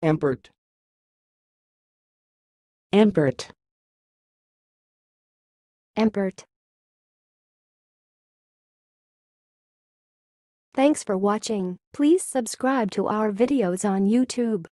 emporte, emporte, emporte. Thanks for watching. Please subscribe to our videos on YouTube.